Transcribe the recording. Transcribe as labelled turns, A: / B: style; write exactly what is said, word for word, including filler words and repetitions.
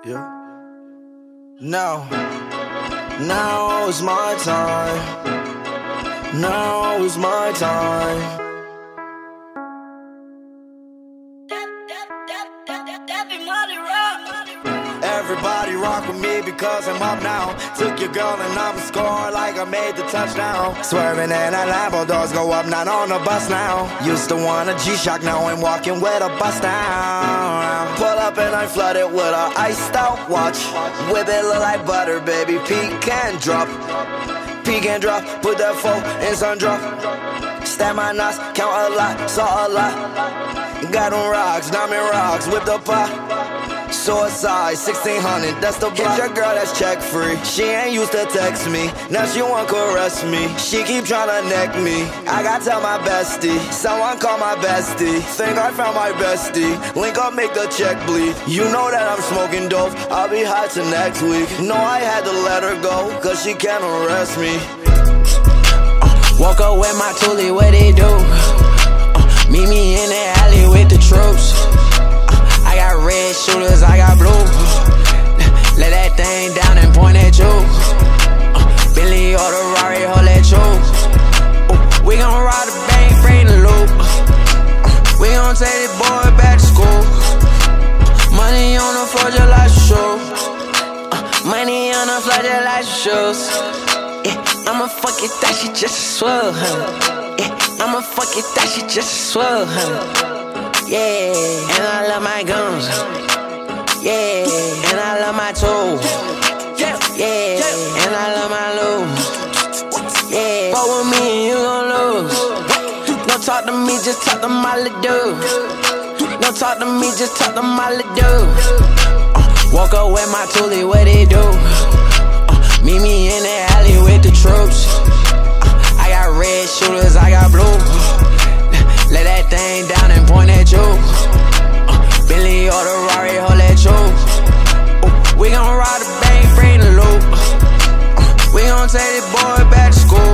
A: Yeah. Now, now is my time. Now is my time. Everybody rock with me because I'm up now. Took your girl and I'm scoring like I made the touchdown. Swerving in a Lambo, doors go up, not on the bus now. Used to want a G-Shock, now I'm walking with a bust down. Pull up and I flood it with a iced out watch. Whip it look like butter, baby, peek and drop. Peek and drop, put that phone in sun drop. Stab my knots, count a lot, saw a lot. Got them rocks, diamond rocks, whip the pot. Suicide, sixteen hundred, that's the block. Get your girl that's check free. She ain't used to text me, now she want caress me. She keep tryna neck me, I gotta tell my bestie. Someone call my bestie, think I found my bestie. Link up, make the check bleed. You know that I'm smoking dope, I'll be high till next week. Know I had to let her go, cause she can't arrest me. uh, Woke up with my toolie, what they do? uh, Meet me in the alley with the troops. I got red shooters, I got blue. Let that thing down and point at you. uh, Billy or the Rari, hold that you. uh, We gon' rob the bank, bring the loot. uh, We gon' take this boy back to school. uh, Money on the floor just like shoes. uh, Money on the floor just like shoes. Yeah, I'ma fuck it, that shit just a swell, huh? Yeah, I'ma fuck it, that shit just a swell, huh? Yeah, and I love my guns. Yeah, and I love my tools. Yeah, and I love my loot. Yeah, fuck with me and you gon' lose. Don't talk to me, just talk to my little dude. Don't talk to me, just talk to my little dude. uh, Woke up with my toolie, what they do? uh, Meet me in the alley with the troops. uh, I got red shooters, I got blue. Let that thing down and point at you. uh, Billy or the Rari, hold that you. uh, We gon' rob the bank, bring the loot. uh, We gon' take this boy back to school.